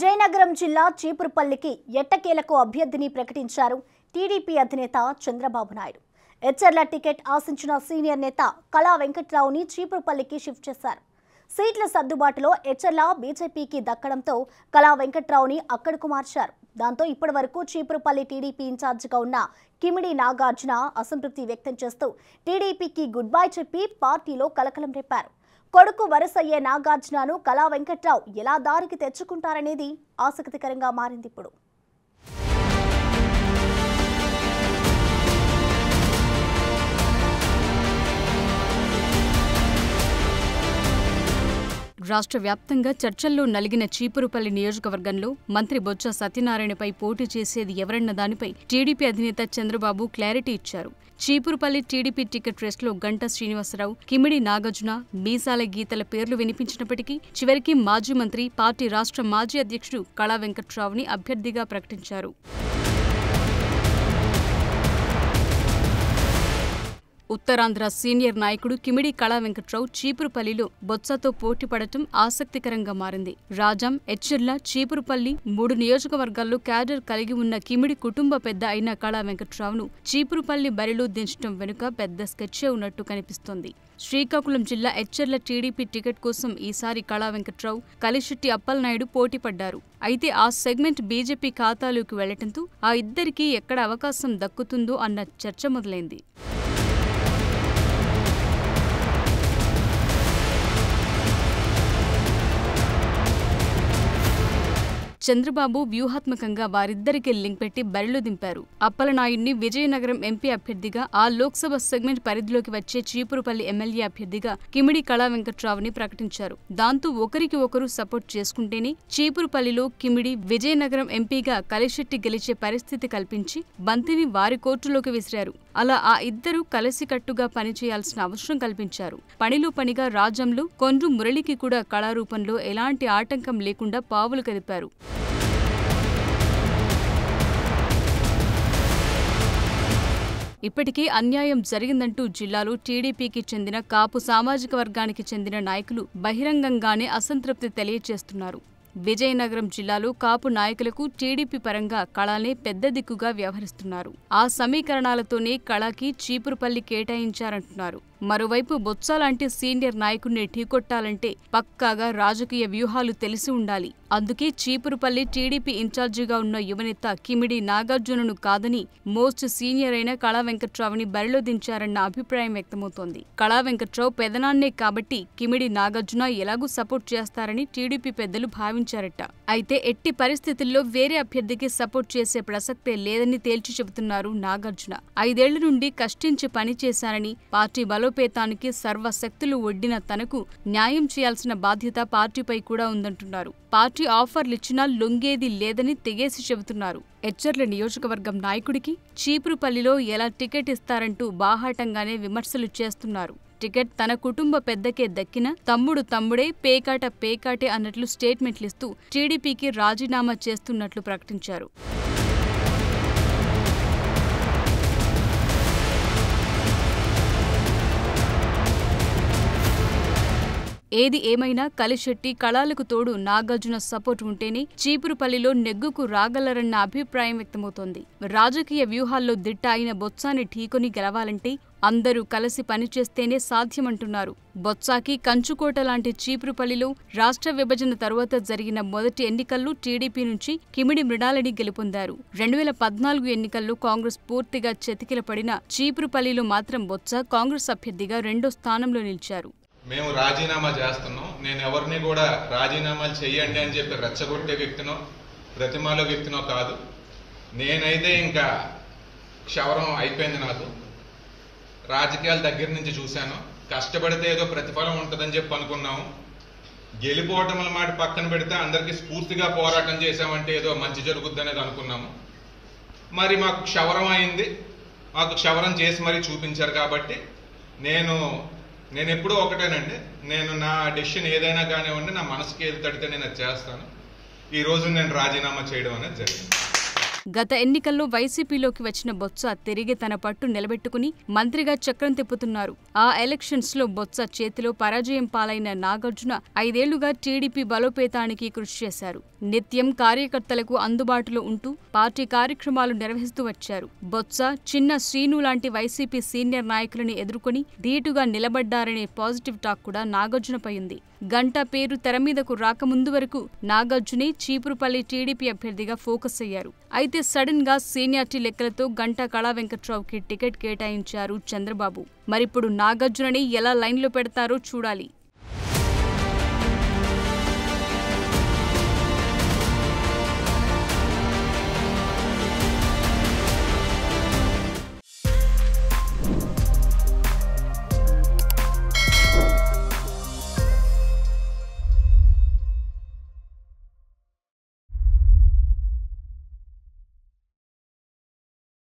విజయనగరం జిల్లా చీపురుపల్లికి ఎట్టకేలకు అభ్యర్థిని ప్రకటించారు టీడీపీ అధినేత చంద్రబాబు నాయుడు. ఎచ్చర్ల టికెట్ ఆశించిన సీనియర్ నేత కళా వెంకట్రావుని చీపురుపల్లికి షిఫ్ట్ చేశారు. సీట్ల సర్దుబాటులో ఎచ్చర్ల బీజేపీకి దక్కడంతో కళా వెంకట్రావుని అక్కడకు మార్చారు. దాంతో ఇప్పటివరకు చీపురుపల్లి టీడీపీ ఇన్ఛార్జిగా ఉన్న కిమిడి నాగార్జున అసంతృప్తి వ్యక్తం చేస్తూ టీడీపీకి గుడ్ బై చెప్పి పార్టీలో కలకలం రేపారు. కొడుకు వరసయ్యే నాగార్జునను కళా వెంకట్రావు ఎలా దారికి తెచ్చుకుంటారనేది ఆసక్తికరంగా మారింది. ఇప్పుడు రాష్ట్ర వ్యాప్తంగా చర్చల్లో నలిగిన చీపురుపల్లి నియోజకవర్గంలో మంత్రి బొత్స సత్యనారాయణపై పోటీ చేసేది ఎవరన్న దానిపై టీడీపీ అధినేత చంద్రబాబు క్లారిటీ ఇచ్చారు. చీపురుపల్లి టీడీపీ టికెట్ రేసులో గంటా శ్రీనివాసరావు, కిమిడి నాగార్జున, మీసాల గీతల పేర్లు వినిపించినప్పటికీ చివరికి మాజీ మంత్రి, పార్టీ రాష్ట్ర మాజీ అధ్యక్షుడు కళా వెంకట్రావుని అభ్యర్థిగా ప్రకటించారు. ఉత్తరాంధ్ర సీనియర్ నాయకుడు కిమిడి కళా వెంకట్రావు చీపురుపల్లిలో బొత్సతో పోటీ పడటం ఆసక్తికరంగా మారింది. రాజాం, ఎచ్చర్ల, చీపురుపల్లి 3 నియోజకవర్గాల్లో క్యాడర్ కలిగి ఉన్న కిమిడి కుటుంబ పెద్ద అయిన కళా వెంకట్రావును చీపురుపల్లి బరిలో దించడం వెనుక పెద్ద స్కెచ్చే ఉన్నట్టు కనిపిస్తోంది. శ్రీకాకుళం జిల్లా ఎచ్చర్ల టీడీపీ టికెట్ కోసం ఈసారి కళా వెంకట్రావు, కలిశెట్టి అప్పలనాయుడు పోటీ పడ్డారు. అయితే ఆ సెగ్మెంట్ బీజేపీ ఖాతాలోకి వెళ్లటంతో ఆ ఇద్దరికీ ఎక్కడ అవకాశం దక్కుతుందో అన్న చర్చ మొదలైంది. చంద్రబాబు వ్యూహాత్మకంగా వారిద్దరికీ లింక్ పెట్టి బరిలో దింపారు. అప్పలనాయుడిని విజయనగరం ఎంపీ అభ్యర్థిగా, ఆ లోక్సభ సెగ్మెంట్ పరిధిలోకి వచ్చే చీపురుపల్లి ఎమ్మెల్యే అభ్యర్థిగా కిమిడి కళా వెంకట్రావుని ప్రకటించారు. దాంతో ఒకరికి ఒకరు సపోర్ట్ చేసుకుంటేనే చీపురుపల్లిలో కిమిడి, విజయనగరం ఎంపీగా కలిశెట్టి గెలిచే పరిస్థితి కల్పించి బంతిని వారి కోర్టులోకి విసిరారు. అలా ఆ ఇద్దరు కలిసికట్టుగా పనిచేయాల్సిన అవసరం కల్పించారు. పనిలో పనిగా రాజ్యంలో కొండ్రు మురళికి కూడా కళారూపంలో ఎలాంటి ఆటంకం లేకుండా పావులు కదిపారు. ఇప్పటికే అన్యాయం జరిగిందంటూ జిల్లాలో టీడీపీకి చెందిన కాపు సామాజిక వర్గానికి చెందిన నాయకులు బహిరంగంగానే అసంతృప్తి తెలియజేస్తున్నారు. విజయనగరం జిల్లాలో కాపు నాయకులకు టీడీపీ పరంగా కళానే పెద్ద దిక్కుగా వ్యవహరిస్తున్నారు. ఆ సమీకరణాలతోనే కళాకి చీపురుపల్లి కేటాయించారంటున్నారు. మరోవైపు బొత్స లాంటి సీనియర్ నాయకుడిని ఢీకొట్టాలంటే పక్కాగా రాజకీయ వ్యూహాలు తెలిసి ఉండాలి. అందుకే చీపురుపల్లి టీడీపీ ఇన్ఛార్జిగా ఉన్న యువనేత కిమిడి నాగార్జునను కాదని మోస్ట్ సీనియర్ అయిన కళా వెంకట్రావుని బరిలో దించారన్న అభిప్రాయం వ్యక్తమవుతోంది. కళా వెంకట్రావు పెదనాన్నే కాబట్టి కిమిడి నాగార్జున ఎలాగూ సపోర్ట్ చేస్తారని టీడీపీ పెద్దలు భావించారట. అయితే ఎట్టి పరిస్థితుల్లో వేరే అభ్యర్థికి సపోర్ట్ చేసే ప్రసక్తే లేదని తేల్చి చెబుతున్నారు నాగార్జున. 5 ఏళ్ల నుండి కష్టించి పనిచేశారని, పార్టీ బలోపేతానికి సర్వశక్తులు ఒడ్డిన తనకు న్యాయం చేయాల్సిన బాధ్యత పార్టీపై కూడా ఉందంటున్నారు. పార్టీ ఆఫర్లిచ్చినా లొంగేది లేదని తెగేసి చెబుతున్నారు. ఎచ్చర్ల నియోజకవర్గం నాయకుడికి చీపురుపల్లిలో ఎలా టికెట్ ఇస్తారంటూ బాహాటంగానే విమర్శలు చేస్తున్నారు. టికెట్ తన కుటుంబ పెద్దకే దక్కిన తమ్ముడు తమ్ముడే, పేకాట పేకాటే అన్నట్లు స్టేట్మెంట్లిస్తూ టీడీపీకి రాజీనామా చేస్తున్నట్లు ప్రకటించారు. ఏది ఏమైనా కలిశెట్టి, కళాలకు తోడు నాగార్జున సపోర్ట్ ఉంటేనే చీపురుపల్లిలో నెగ్గుకు రాగలరన్న అభిప్రాయం వ్యక్తమవుతోంది. రాజకీయ వ్యూహాల్లో దిట్ట అయిన బొత్సాని ఢీకొని గెలవాలంటే అందరూ కలిసి పనిచేస్తేనే సాధ్యమంటున్నారు. బొత్సాకి కంచుకోట లాంటి చీపురుపల్లిలో రాష్ట్ర విభజన తరువాత జరిగిన మొదటి ఎన్నికల్లో టీడీపీ నుంచి కిమిడి మృణాలని గెలుపొందారు. 2014 ఎన్నికల్లో కాంగ్రెస్ పూర్తిగా చతికిలపడిన చీపురుపల్లిలో మాత్రం బొత్స కాంగ్రెస్ అభ్యర్థిగా 2వ స్థానంలో నిలిచారు. మేము రాజీనామా చేస్తున్నాం, నేను ఎవరిని కూడా రాజీనామాలు చెయ్యండి అని చెప్పి రెచ్చగొట్టే వ్యక్తినో ప్రతిమాలో వ్యక్తినో కాదు. నేనైతే ఇంకా క్షవరం అయిపోయింది. నాకు రాజకీయాల దగ్గర నుంచి చూశాను. కష్టపడితే ఏదో ప్రతిఫలం ఉంటుందని చెప్పి అనుకున్నాము. గెలిపోవటముల మాట పక్కన పెడితే అందరికీ స్ఫూర్తిగా పోరాటం చేశామంటే ఏదో మంచి జరుగుద్ది అనేది అనుకున్నాము. మరి మాకు క్షవరం అయింది. మాకు క్షవరం చేసి మరీ చూపించారు. కాబట్టి నేను ఎప్పుడూ ఒకటేనండి, నేను నా డెసిషన్ ఏదైనా కానివ్వండి, నా మనసుకి ఏది తడితే నేను అది చేస్తాను. ఈ రోజు నేను రాజీనామా చేయడం అనేది జరిగింది. గత ఎన్నికల్లో వైసీపీలోకి వచ్చిన బొత్స తిరిగి తన పట్టు నిలబెట్టుకుని మంత్రిగా చక్రం తిప్పుతున్నారు. ఆ ఎలక్షన్స్ లో బొత్స చేతిలో పరాజయం పాలైన నాగార్జున 5 ఏళ్లుగా టీడీపీ బలోపేతానికి కృషి చేశారు. నిత్యం కార్యకర్తలకు అందుబాటులో ఉంటూ పార్టీ కార్యక్రమాలు నిర్వహిస్తూ వచ్చారు. బొత్స చిన్న శ్రీను లాంటి వైసీపీ సీనియర్ నాయకులని ఎదుర్కొని ధీటుగా నిలబడ్డారనే పాజిటివ్ టాక్ కూడా నాగార్జునపై ఉంది. గంటా పేరు తెర మీదకు రాకముందు వరకు నాగార్జునే చీపురుపల్లి టీడీపీ అభ్యర్థిగా ఫోకస్ అయ్యారు. అయితే సడన్ గా సీనియారిటీ లెక్కలతో గంటా కళా వెంకట్రావుకి టికెట్ కేటాయించారు చంద్రబాబు. మరిప్పుడు నాగార్జునని ఎలా లైన్లో పెడతారో చూడాలి.